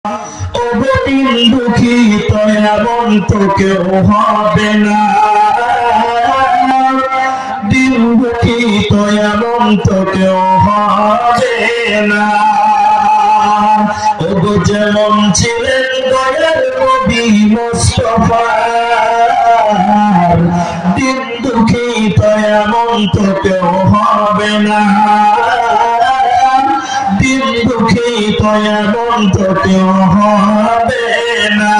দিন দুঃখিত এমন তো কেউ হবে না, দিন দুঃখিত এমন তো কেউ হবে না। ওগো যেমন ছিলেন দয়ার নবী মুস্তাফা, দিন দুঃখিত এমন তো কেউ হবে না, দিন দুঃখিত এমন তো কেউ হবে না।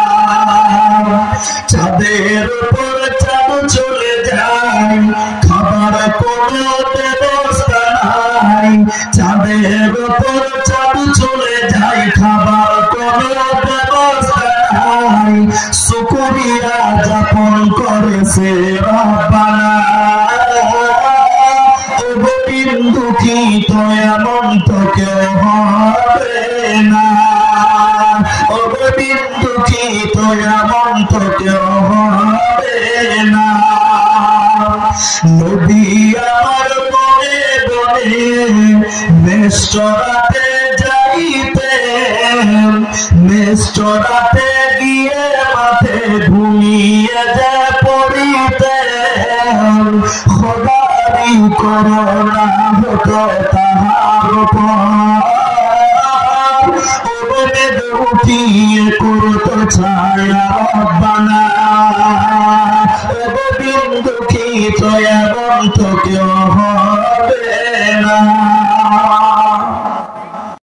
চাঁদের উপর চাঁদ চলে যায়, খাবার কোনো ব্যবস্থা নাই। চাঁদের উপর চাঁদ চলে যায়, খাবার কোনো ব্যবস্থা নাই। শুকরিয়া যাপন করেছে রব্বানা, দিন দুঃখিত এমন তো কেউ হবে না, দিন দুঃখিত এমন তো কেউ হবে না। নবী আমার বনে বনে মেষ্টরাতে যাইতেন, মেষ্টরাতে গিয়ে মাঠে ঘুমিয়ে যে পড়িতেন। খোদারি করোনা হতো তাহার উপর, বেদ উঠিয়ে করতো ছায়া রব্বানা। দিন দুঃখিত এমন তো কেউ হবে না।